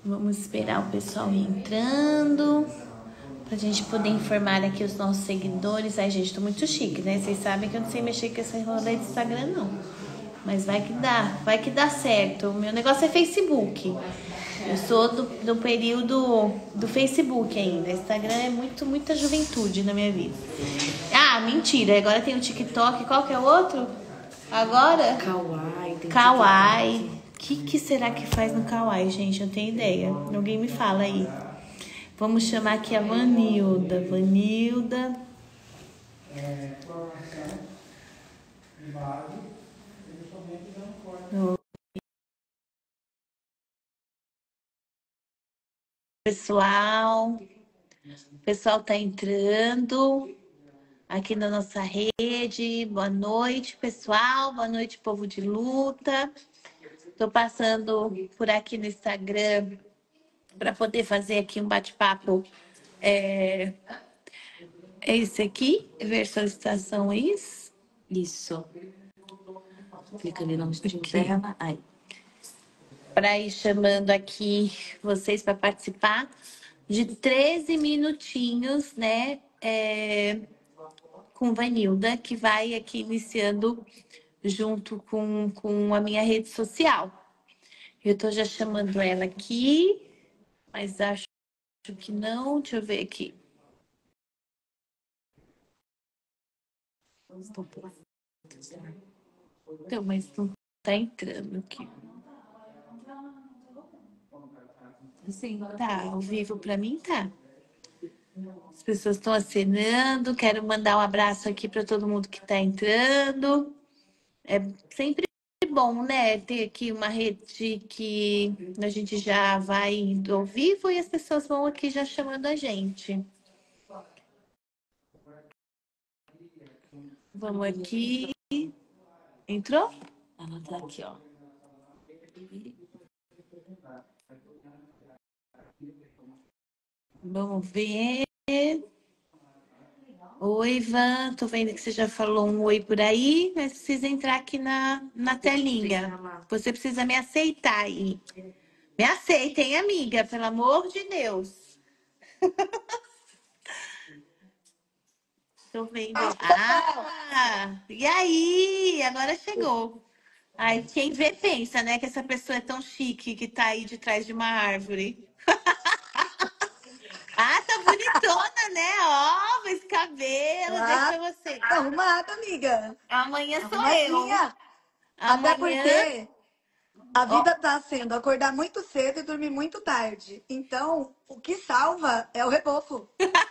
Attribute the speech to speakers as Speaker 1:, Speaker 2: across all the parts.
Speaker 1: Vamos esperar o pessoal ir entrando pra gente poder informar aqui os nossos seguidores. Ai, gente, tô muito chique, né? Vocês sabem que eu não sei mexer com esse rolê do Instagram, não. Mas vai que dá certo. O meu negócio é Facebook. Eu sou do período do Facebook ainda. Instagram é muita juventude na minha vida. Ah, mentira. Agora tem o TikTok. Qual que é o outro? Agora?
Speaker 2: Kawaii.
Speaker 1: Kawaii. O que será que faz no Kawaii, gente? Eu não tenho ideia. Alguém me fala aí. Vamos chamar aqui a Vanilda. Vanilda. Pessoal. O pessoal tá entrando aqui na nossa rede. Boa noite, pessoal. Boa noite, povo de luta. Tô passando por aqui no Instagram para poder fazer aqui um bate-papo. É esse aqui, ver solicitação, isso?
Speaker 2: Isso. Clica ali no nome dela. Aí.
Speaker 1: Para ir chamando aqui vocês para participar de 13 minutinhos, né? Com Vanilda, que vai aqui iniciando junto com a minha rede social. Eu tô já chamando ela aqui, mas acho que não. Deixa eu ver aqui. Então, mas não tá entrando aqui. Assim, tá ao vivo para mim, tá? As pessoas estão acenando. Quero mandar um abraço aqui para todo mundo que está entrando. É sempre bom, né? Ter aqui uma rede que a gente já vai indo ao vivo e as pessoas vão aqui já chamando a gente. Vamos aqui. Entrou?
Speaker 2: Ela tá aqui, ó.
Speaker 1: Vamos ver. Oi, Ivan. Tô vendo que você já falou um oi por aí, mas precisa entrar aqui na telinha. Você precisa me aceitar aí. Me aceitem, amiga, pelo amor de Deus. Tô vendo. Ah, e aí? Agora chegou. Ai, quem vê pensa, né, que essa pessoa é tão chique que tá aí de trás de uma árvore. Ah, tá bonitona, né? Ó, esse cabelo,
Speaker 3: Ah,
Speaker 1: deixa você.
Speaker 3: tá arrumada, amiga.
Speaker 1: Amanhã sou eu.
Speaker 3: Arrumadinha. Até
Speaker 1: Amanhã,
Speaker 3: porque a
Speaker 1: ó,
Speaker 3: vida tá sendo acordar muito cedo e dormir muito tarde. Então, o que salva é o reboco.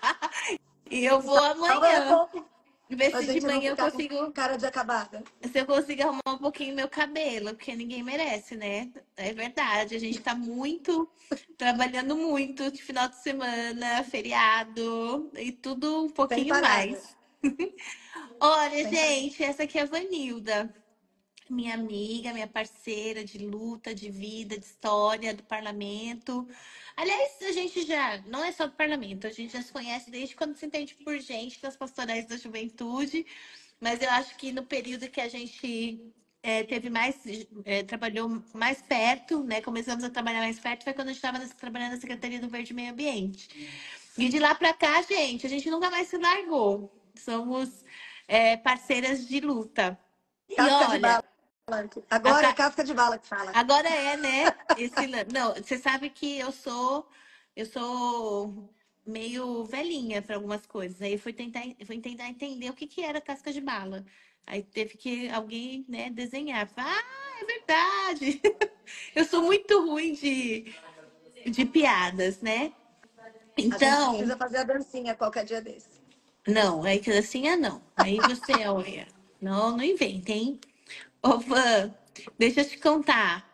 Speaker 1: e eu vou
Speaker 3: Salva é o
Speaker 1: amanhã.
Speaker 3: reboco.
Speaker 1: Ver
Speaker 3: Pra
Speaker 1: se de
Speaker 3: gente não
Speaker 1: manhã eu
Speaker 3: ficar com
Speaker 1: consigo.
Speaker 3: cara de acabada.
Speaker 1: Se eu consigo arrumar um pouquinho meu cabelo, porque ninguém merece, né? É verdade, a gente tá trabalhando muito de final de semana, feriado e tudo um
Speaker 3: Sem
Speaker 1: pouquinho
Speaker 3: parar.
Speaker 1: mais. Olha,
Speaker 3: Sem parar.
Speaker 1: gente, essa aqui é a Vanilda, minha amiga, minha parceira de luta, de vida, de história do parlamento. Aliás, a gente já, não é só do parlamento, a gente já se conhece desde quando se entende por gente das pastorais da juventude. Mas eu acho que no período que a gente teve mais, trabalhou mais perto, né? Começamos a trabalhar mais perto, foi quando a gente estava trabalhando na Secretaria do Verde e Meio Ambiente. E de lá para cá, gente, a gente nunca mais se largou. Somos parceiras de luta. E
Speaker 3: Casca de
Speaker 1: olha,
Speaker 3: bala. Agora é
Speaker 1: a,
Speaker 3: casca de bala que fala.
Speaker 1: agora né? Não, você sabe que eu sou meio velhinha para algumas coisas. Aí eu fui tentar entender o que que era casca de bala. Aí teve que alguém, né, desenhar. Ah, é verdade. Eu sou muito ruim de piadas, né?
Speaker 3: A gente
Speaker 1: Então,
Speaker 3: precisa fazer a dancinha qualquer dia desse.
Speaker 1: não, aí que assim é não. Aí você, olha, não inventem. Ô, Van, deixa eu te contar.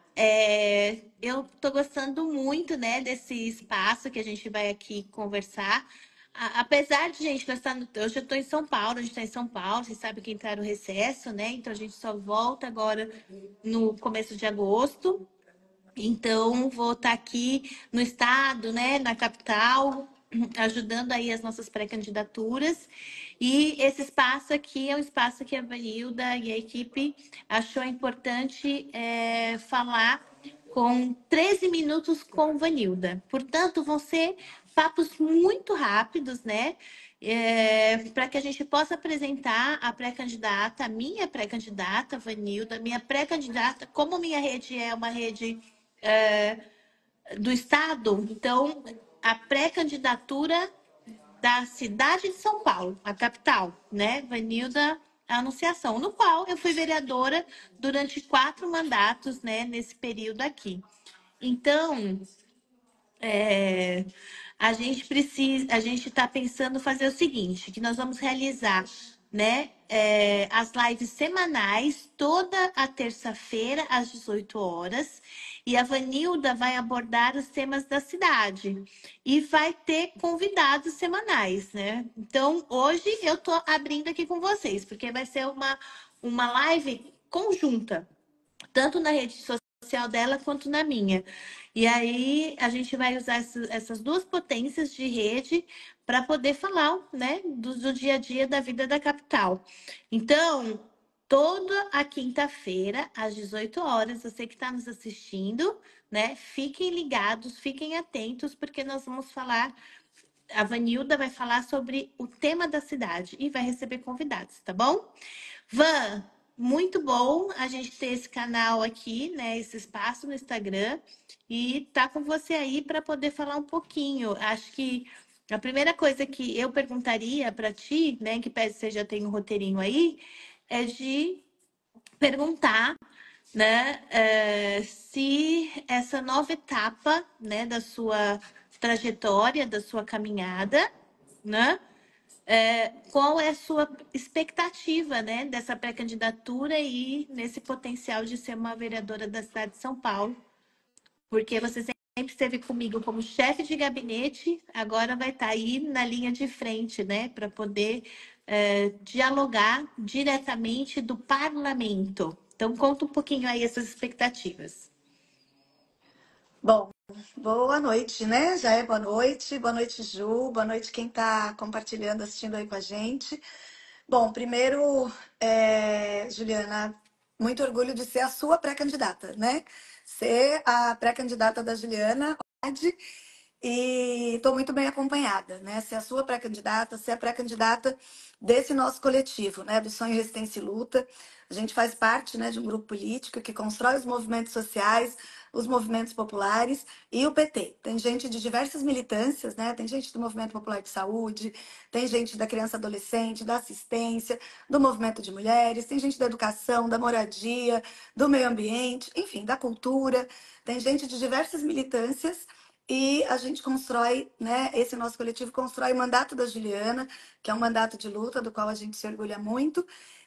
Speaker 1: Eu tô gostando muito, né, desse espaço que a gente vai aqui conversar. Apesar de, gente, hoje eu tô em São Paulo, a gente tá em São Paulo, vocês sabem que entraram no recesso, né? Então a gente só volta agora no começo de agosto. Então, vou estar aqui no estado, né, na capital, ajudando aí as nossas pré-candidaturas. E esse espaço aqui é um espaço que a Vanilda e a equipe achou importante falar com 13 minutos com Vanilda. Portanto, vão ser papos muito rápidos, né? Para que a gente possa apresentar a pré-candidata, a minha pré-candidata, Vanilda, minha pré-candidata, como minha rede é uma rede do Estado, então a pré-candidatura da cidade de São Paulo, a capital, né? Vanilda Anunciação, no qual eu fui vereadora durante 4 mandatos, né? Nesse período aqui. Então, a gente está pensando fazer o seguinte, que nós vamos realizar, né, as lives semanais, toda a terça-feira, às 18 horas, e a Vanilda vai abordar os temas da cidade. E vai ter convidados semanais, né? Então, hoje eu estou abrindo aqui com vocês, porque vai ser uma live conjunta tanto na rede social dela quanto na minha. E aí a gente vai usar essas duas potências de rede para poder falar, né, do dia a dia da vida da capital. Então, toda a quinta-feira, às 18 horas, você que está nos assistindo, né, fiquem ligados, fiquem atentos, porque nós vamos falar. A Vanilda vai falar sobre o tema da cidade e vai receber convidados, tá bom? Van, muito bom a gente ter esse canal aqui, né? Esse espaço no Instagram e tá com você aí para poder falar um pouquinho. Acho que a primeira coisa que eu perguntaria para ti, né? Que pese você já tem um roteirinho aí, é de perguntar, né? Se essa nova etapa, né? Da sua trajetória, da sua caminhada, né? Qual é a sua expectativa, né, dessa pré-candidatura e nesse potencial de ser uma vereadora da cidade de São Paulo? Porque você sempre esteve comigo como chefe de gabinete, agora vai estar aí na linha de frente, né, para poder dialogar diretamente do parlamento. Então, conta um pouquinho aí essas expectativas.
Speaker 3: Bom, boa noite, né? Já é boa noite. Boa noite, Ju. Boa noite quem está compartilhando, assistindo aí com a gente. Bom, primeiro, Juliana, muito orgulho de ser a sua pré-candidata, né? Ser a pré-candidata da Juliana e estou muito bem acompanhada, né? Ser a sua pré-candidata, ser a pré-candidata desse nosso coletivo, né? Do Sonho, Resistência e Luta. A gente faz parte, né, de um grupo político que constrói os movimentos sociais, os movimentos populares e o PT. Tem gente de diversas militâncias, né? Tem gente do Movimento Popular de Saúde, tem gente da criança e adolescente, da assistência, do movimento de mulheres, tem gente da educação, da moradia, do meio ambiente, enfim, da cultura. Tem gente de diversas militâncias e a gente constrói, né? Esse nosso coletivo constrói o mandato da Juliana, que é um mandato de luta, do qual a gente se orgulha muito.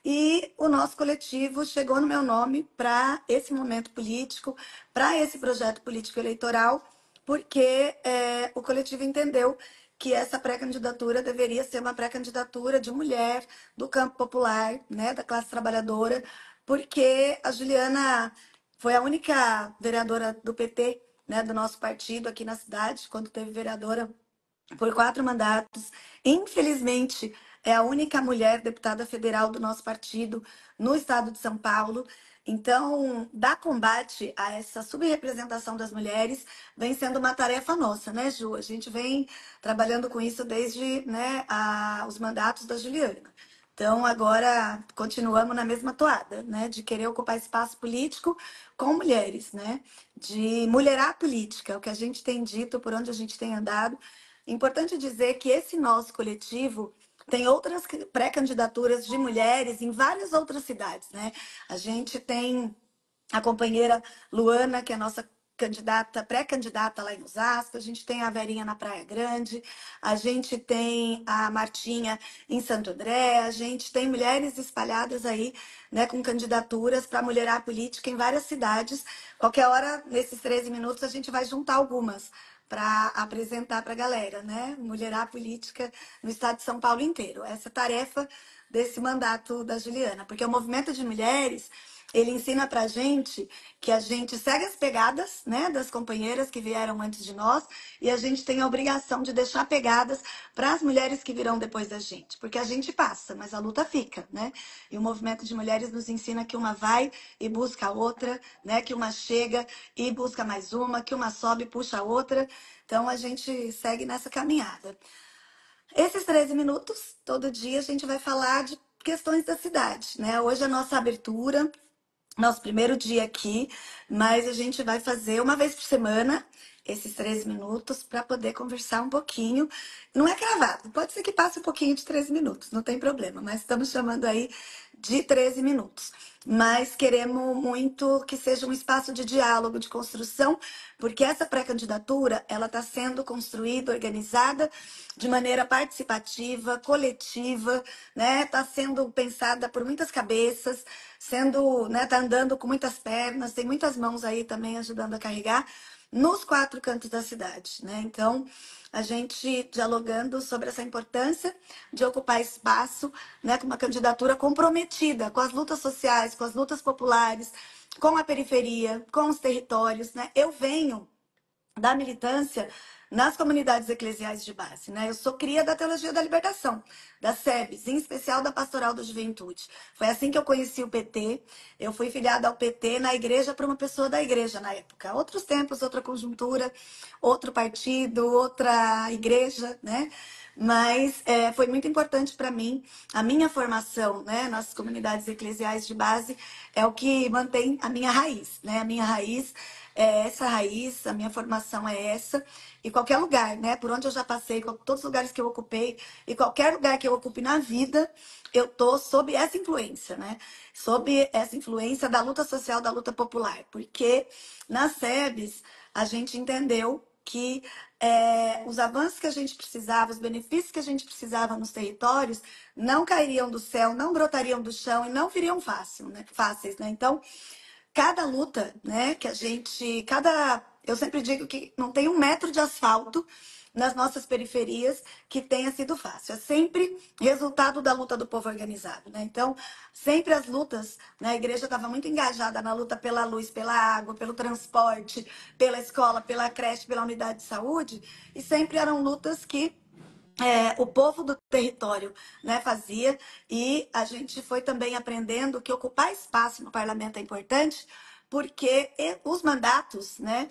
Speaker 3: E o nosso coletivo chegou no meu nome para esse momento político, para esse projeto político eleitoral, porque o coletivo entendeu que essa pré-candidatura deveria ser uma pré-candidatura de mulher do campo popular, né, da classe trabalhadora, porque a Juliana foi a única vereadora do PT, né, do nosso partido aqui na cidade, quando teve vereadora por 4 mandatos. Infelizmente, é a única mulher deputada federal do nosso partido no estado de São Paulo. Então, dar combate a essa subrepresentação das mulheres vem sendo uma tarefa nossa, né, Ju? A gente vem trabalhando com isso desde, né, os mandatos da Juliana. Então, agora continuamos na mesma toada, né, de querer ocupar espaço político com mulheres, né, de mulherar a política, o que a gente tem dito, por onde a gente tem andado. Importante dizer que esse nosso coletivo tem outras pré-candidaturas de mulheres em várias outras cidades, né? A gente tem a companheira Luana, que é a nossa candidata, pré-candidata lá em Osasco, a gente tem a Verinha na Praia Grande, a gente tem a Martinha em Santo André, a gente tem mulheres espalhadas aí, né, com candidaturas para mulherar a política em várias cidades. Qualquer hora, nesses 13 minutos, a gente vai juntar algumas para apresentar para a galera, né? Mulherar a política no estado de São Paulo inteiro. Essa tarefa desse mandato da Juliana, porque o movimento de mulheres ele ensina pra gente que a gente segue as pegadas, né, das companheiras que vieram antes de nós, e a gente tem a obrigação de deixar pegadas para as mulheres que virão depois da gente, porque a gente passa, mas a luta fica, né? E o movimento de mulheres nos ensina que uma vai e busca a outra, né, que uma chega e busca mais uma, que uma sobe e puxa a outra. Então a gente segue nessa caminhada. Esses 13 minutos, todo dia a gente vai falar de questões da cidade, né? Hoje é a nossa abertura, nosso primeiro dia aqui, mas a gente vai fazer uma vez por semana esses 13 minutos para poder conversar um pouquinho. Não é cravado, pode ser que passe um pouquinho de 13 minutos, não tem problema, mas estamos chamando aí de 13 minutos. Mas queremos muito que seja um espaço de diálogo, de construção, porque essa pré-candidatura ela está sendo construída, organizada de maneira participativa, coletiva, né? Está sendo pensada por muitas cabeças, sendo, né? Tá andando com muitas pernas, tem muitas mãos aí também ajudando a carregar nos 4 cantos da cidade, né? Então, a gente dialogando sobre essa importância de ocupar espaço, né, com uma candidatura comprometida com as lutas sociais, com as lutas populares, com a periferia, com os territórios, né? Eu venho da militância nas comunidades eclesiais de base, né? Eu sou cria da Teologia da Libertação, da SEBS, em especial da Pastoral da Juventude. Foi assim que eu conheci o PT. Eu fui filiada ao PT na igreja por uma pessoa da igreja na época. Outros tempos, outra conjuntura, outro partido, outra igreja, né? Mas foi muito importante para mim. A minha formação, né, nas comunidades eclesiais de base é o que mantém a minha raiz, né? A minha raiz é essa raiz, a minha formação é essa. E qualquer lugar, né, por onde eu já passei, todos os lugares que eu ocupei e qualquer lugar que eu ocupe na vida, eu tô sob essa influência, né? Sob essa influência da luta social, da luta popular. Porque nas SEBs a gente entendeu que os avanços que a gente precisava, os benefícios que a gente precisava nos territórios, não cairiam do céu, não brotariam do chão e não viriam fáceis, né? Então, cada luta, né, que a gente, eu sempre digo que não tem 1 metro de asfalto nas nossas periferias que tenha sido fácil. É sempre resultado da luta do povo organizado, né? Então, sempre as lutas, né? A igreja estava muito engajada na luta pela luz, pela água, pelo transporte, pela escola, pela creche, pela unidade de saúde, e sempre eram lutas que o povo do território, né, fazia, e a gente foi também aprendendo que ocupar espaço no parlamento é importante, porque os mandatos, né,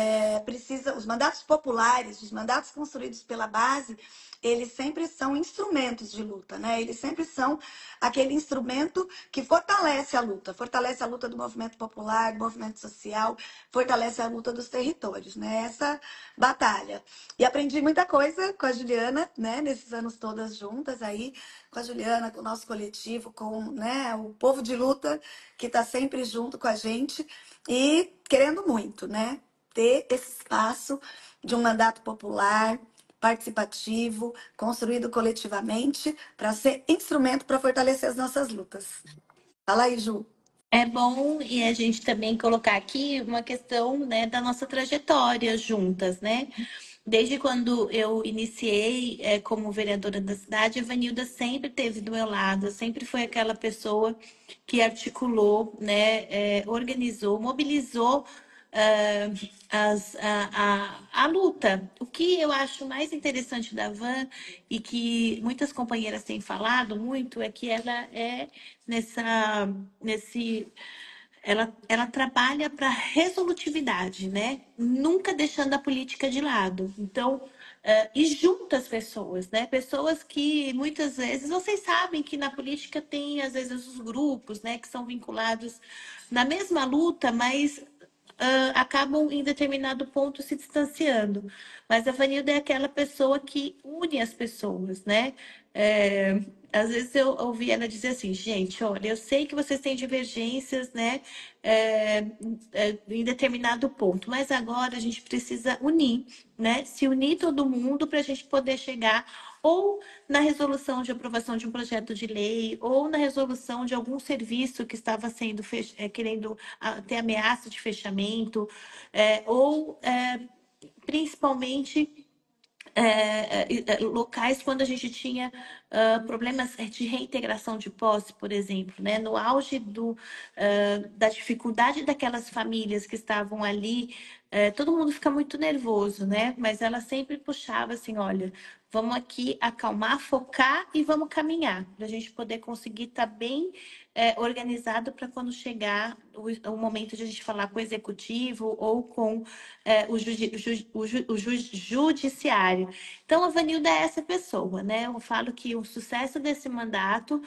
Speaker 3: os mandatos populares, os mandatos construídos pela base, eles sempre são instrumentos de luta, né? Eles sempre são aquele instrumento que fortalece a luta do movimento popular, do movimento social, fortalece a luta dos territórios, né? Essa batalha. E aprendi muita coisa com a Juliana, né? Nesses anos todas juntas aí, com a Juliana, com o nosso coletivo, com, né, o povo de luta que está sempre junto com a gente e querendo muito, né? Ter esse espaço de um mandato popular, participativo, construído coletivamente, para ser instrumento para fortalecer as nossas lutas. Fala aí, Ju.
Speaker 1: É bom e a gente também colocar aqui uma questão, né, da nossa trajetória juntas, né? Desde quando eu iniciei como vereadora da cidade, a Vanilda sempre esteve do meu lado, sempre foi aquela pessoa que articulou, né, organizou, mobilizou a luta. O que eu acho mais interessante da Van e que muitas companheiras têm falado muito é que ela é nesse ela trabalha para resolutividade, né? Nunca deixando a política de lado. Então, e junta as pessoas, né? Pessoas que muitas vezes, vocês sabem que na política tem, às vezes, os grupos, né? Que são vinculados na mesma luta, mas acabam em determinado ponto se distanciando. Mas a Vanilda é aquela pessoa que une as pessoas, né? Às vezes eu ouvi ela dizer assim, gente, olha, eu sei que vocês têm divergências, né, em determinado ponto, mas agora a gente precisa unir, né, se unir todo mundo para a gente poder chegar ou na resolução de aprovação de um projeto de lei, ou na resolução de algum serviço que estava sendo querendo ter ameaça de fechamento, ou principalmente locais quando a gente tinha problemas de reintegração de posse, por exemplo, né? No auge da dificuldade daquelas famílias que estavam ali, todo mundo fica muito nervoso, né? Mas ela sempre puxava assim, olha, vamos aqui acalmar, focar e vamos caminhar, para a gente poder conseguir estar bem organizado para quando chegar o momento de a gente falar com o executivo ou com o judiciário. Então, a Vanilda é essa pessoa, né? Eu falo que o sucesso desse mandato,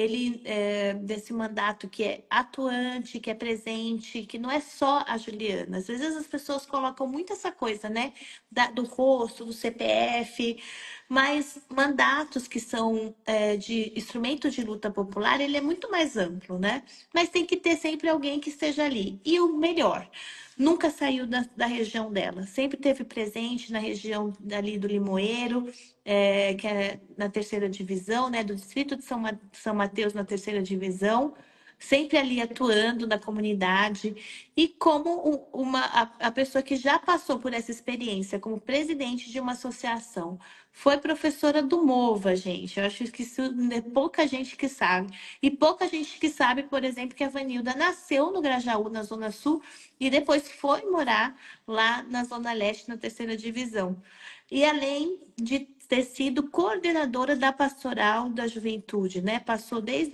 Speaker 1: desse mandato que é atuante, que é presente, que não é só a Juliana. Às vezes as pessoas colocam muito essa coisa, né? Do rosto, do CPF, mas mandatos que são de instrumento de luta popular, ele é muito mais amplo, né? Mas tem que ter sempre alguém que esteja ali. E o melhor, nunca saiu da região dela, sempre teve presente na região ali do Limoeiro, que é na terceira divisão, né, do distrito de São Mateus, na terceira divisão, sempre ali atuando na comunidade, e como a pessoa que já passou por essa experiência como presidente de uma associação, foi professora do MOVA, gente. Eu acho que isso é pouca gente que sabe. E pouca gente que sabe, por exemplo, que a Vanilda nasceu no Grajaú, na Zona Sul, e depois foi morar lá na Zona Leste, na terceira divisão. E além de ter sido coordenadora da Pastoral da Juventude, né? Passou desde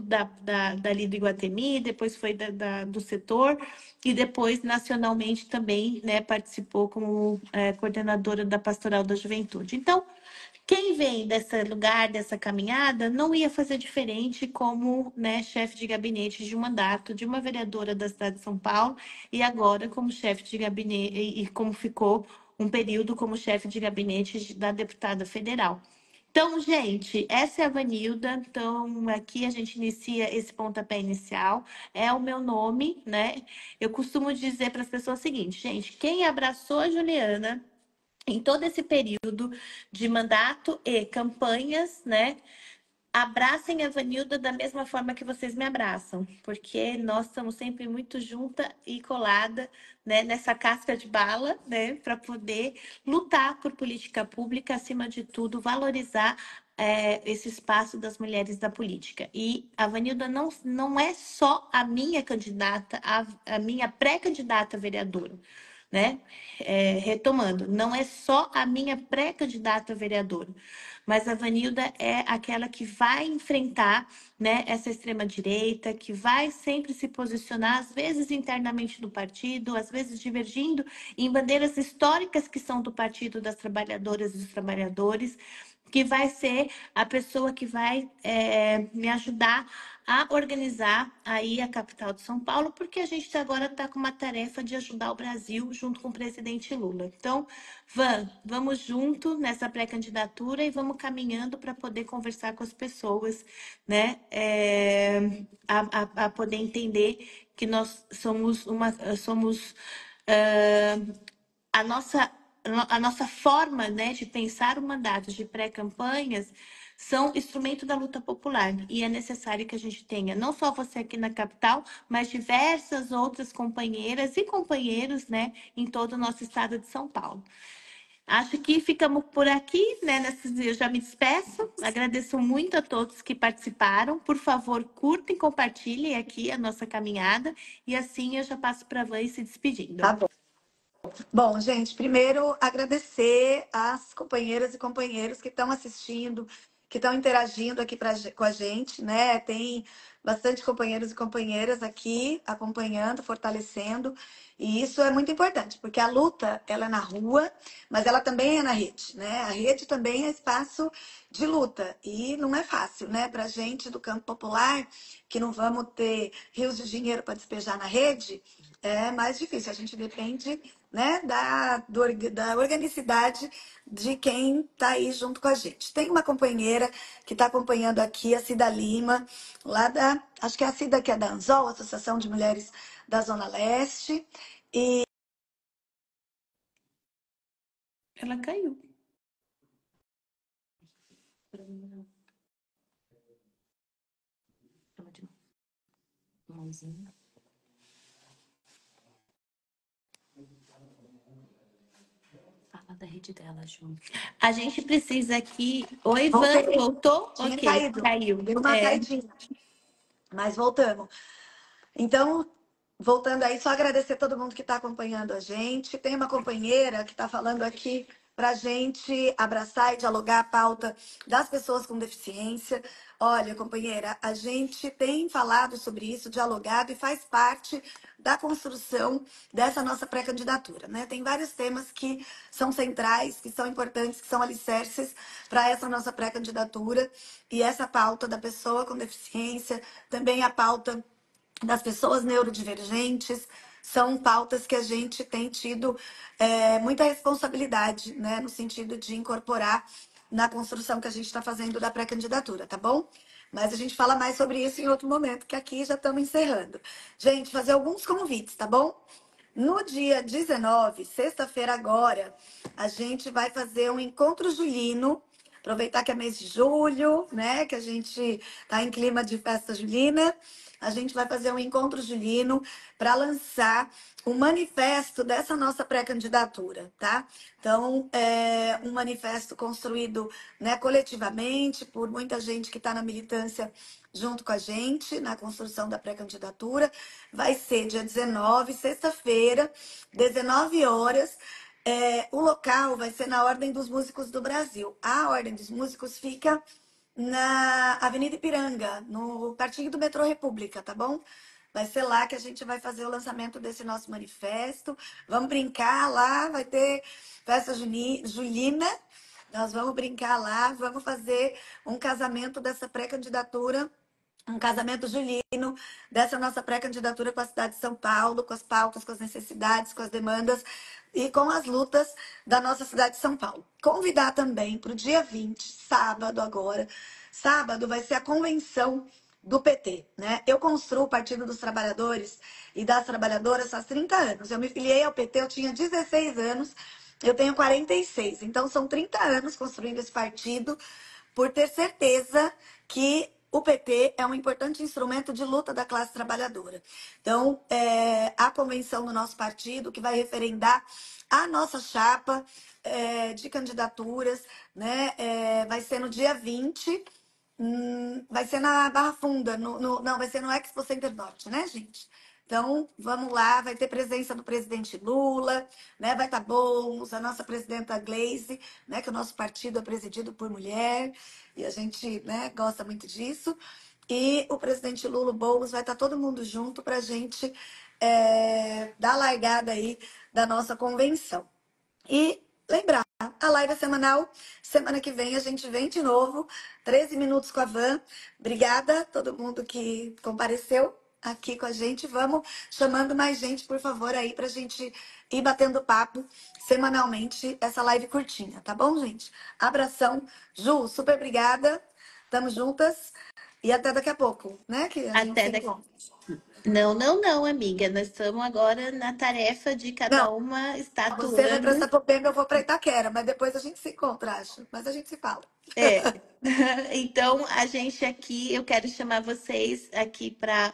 Speaker 1: dali do Iguatemi, depois foi do setor, e depois nacionalmente também, né? Participou como coordenadora da Pastoral da Juventude. Então, quem vem desse lugar, dessa caminhada, não ia fazer diferente como, né, chefe de gabinete de um mandato de uma vereadora da cidade de São Paulo e agora como chefe de gabinete e como ficou um período como chefe de gabinete da deputada federal. Então, gente, essa é a Vanilda. Então, aqui a gente inicia esse pontapé inicial. É o meu nome, né? Eu costumo dizer para as pessoas o seguinte, gente, quem abraçou a Juliana em todo esse período de mandato e campanhas, né? Abracem a Vanilda da mesma forma que vocês me abraçam, porque nós estamos sempre muito junta e colada, né, nessa casca de bala, né, para poder lutar por política pública, acima de tudo, valorizar esse espaço das mulheres da política. E a Vanilda não é só a minha candidata, a minha pré-candidata a vereadora, né? Retomando, não é só a minha pré-candidata a vereadora, mas a Vanilda é aquela que vai enfrentar, né, essa extrema-direita, que vai sempre se posicionar, às vezes internamente do partido, às vezes divergindo em bandeiras históricas que são do Partido das Trabalhadoras e dos Trabalhadores, que vai ser a pessoa que vai me ajudar a organizar aí a capital de São Paulo, porque a gente agora está com uma tarefa de ajudar o Brasil junto com o presidente Lula. Então, vamos junto nessa pré-candidatura e vamos caminhando para poder conversar com as pessoas, né? A poder entender que nós somos a nossa, a nossa forma, né, de pensar o mandato de pré-campanhas são instrumento da luta popular. E é necessário que a gente tenha, não só você aqui na capital, mas diversas outras companheiras e companheiros, né, em todo o nosso estado de São Paulo. Acho que ficamos por aqui, né? Eu já me despeço. Agradeço muito a todos que participaram. Por favor, curtem e compartilhem aqui a nossa caminhada. E assim eu já passo para a Van se despedindo.
Speaker 3: Tá bom. Bom, gente, primeiro agradecer às companheiras e companheiros que estão assistindo, que estão interagindo aqui com a gente, né? Tem bastante companheiros e companheiras aqui acompanhando, fortalecendo, e isso é muito importante, porque a luta, ela é na rua, mas ela também é na rede, né? A rede também é espaço de luta, e não é fácil, né? Para gente do campo popular, que não vamos ter rios de dinheiro para despejar na rede, é mais difícil. A gente depende, né, da organicidade de quem está aí junto com a gente. Tem uma companheira que está acompanhando aqui, a Cida Lima, lá acho que é a Cida que é da Anzol, Associação de Mulheres da Zona Leste. E
Speaker 1: Ela caiu.
Speaker 2: Mãozinha. Fala da rede. rede dela, Ju.
Speaker 1: A gente precisa aqui. Oi, Ivan,
Speaker 3: Voltei.
Speaker 1: voltou?
Speaker 3: Tinha
Speaker 1: Ok,
Speaker 3: caído.
Speaker 1: caiu.
Speaker 3: Deu uma caidinha. Mas voltamos. Então, voltando aí, só agradecer a todo mundo que está acompanhando a gente. Tem uma companheira que está falando aqui para a gente abraçar e dialogar a pauta das pessoas com deficiência. Olha, companheira, a gente tem falado sobre isso, dialogado e faz parte da construção dessa nossa pré-candidatura, né? Tem vários temas que são centrais, que são importantes, que são alicerces para essa nossa pré-candidatura e essa pauta da pessoa com deficiência, também a pauta das pessoas neurodivergentes, são pautas que a gente tem tido muita responsabilidade, né, no sentido de incorporar na construção que a gente está fazendo da pré-candidatura, tá bom? Mas a gente fala mais sobre isso em outro momento, que aqui já estamos encerrando. Gente, fazer alguns convites, tá bom? No dia 19, sexta-feira agora, a gente vai fazer um encontro julino. Aproveitar que é mês de julho, né? Que a gente tá em clima de festa julina. A gente vai fazer um encontro julino para lançar o manifesto dessa nossa pré-candidatura, tá? Então, é um manifesto construído, né, coletivamente por muita gente que está na militância junto com a gente na construção da pré-candidatura. Vai ser dia 19, sexta-feira, 19 horas. O local vai ser na Ordem dos Músicos do Brasil. A Ordem dos Músicos fica na Avenida Ipiranga, no pertinho do metrô República, tá bom? Vai ser lá que a gente vai fazer o lançamento desse nosso manifesto. Vamos brincar lá, vai ter festa julina. Nós vamos brincar lá, vamos fazer um casamento dessa pré-candidatura, um casamento julino dessa nossa pré-candidatura com a cidade de São Paulo, com as pautas, com as necessidades, com as demandas e com as lutas da nossa cidade de São Paulo. Convidar também para o dia 20, sábado agora. Sábado vai ser a convenção do PT, né? Eu construo o Partido dos Trabalhadores e das Trabalhadoras há 30 anos. Eu me filiei ao PT, eu tinha 16 anos, eu tenho 46. Então, são 30 anos construindo esse partido por ter certeza que o PT é um importante instrumento de luta da classe trabalhadora. Então, a convenção do nosso partido, que vai referendar a nossa chapa de candidaturas, né, vai ser no dia 20, vai ser na Barra Funda, não, vai ser no Expo Center Norte, né, gente? Então, vamos lá, vai ter presença do presidente Lula, né? Vai estar Boulos, a nossa presidenta Gleisi, né? Que o nosso partido é presidido por mulher, e a gente, né, gosta muito disso. E o presidente Lula, Boulos, vai estar todo mundo junto para a gente dar a largada aí da nossa convenção. E lembrar, a live é semanal. Semana que vem a gente vem de novo. 13 minutos com a Van. Obrigada a todo mundo que compareceu aqui com a gente. Vamos chamando mais gente, por favor, aí pra gente ir batendo papo semanalmente essa live curtinha, tá bom, gente? Abração. Ju, super obrigada. Tamo juntas. E até daqui a pouco, né? Que a gente
Speaker 1: Até
Speaker 3: se
Speaker 1: daqui.
Speaker 3: encontra.
Speaker 1: Não, amiga. Nós estamos agora na tarefa de cada
Speaker 3: Não,
Speaker 1: uma estar
Speaker 3: você vai para
Speaker 1: atuando.
Speaker 3: Sapopemba, eu vou para Itaquera, mas depois a gente se encontra, acho. Mas a gente se fala.
Speaker 1: É. Então, a gente aqui, eu quero chamar vocês aqui para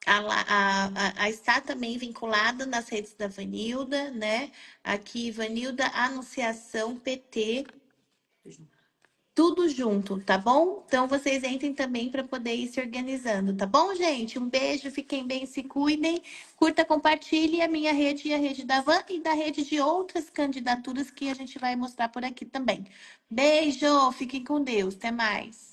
Speaker 1: a estar também vinculada nas redes da Vanilda, né? Aqui, Vanilda Anunciação PT, tudo junto, tá bom? Então, vocês entrem também para poder ir se organizando, tá bom, gente? Um beijo, fiquem bem, se cuidem. Curta, compartilhe a minha rede e a rede da Van e da rede de outras candidaturas que a gente vai mostrar por aqui também. Beijo, fiquem com Deus, até mais.